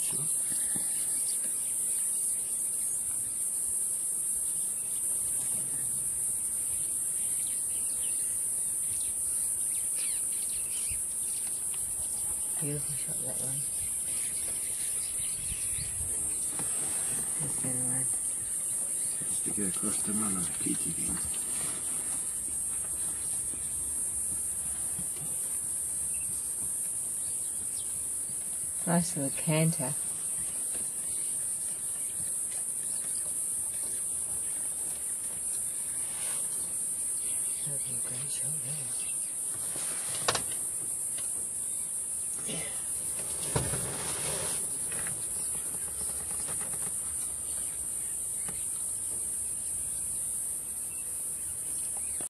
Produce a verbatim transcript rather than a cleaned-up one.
shot. Beautiful shot, that one. That's the other one. Stick it across the man on the kitty again. Nice little canter. That'd be a great shot, yeah. Yeah.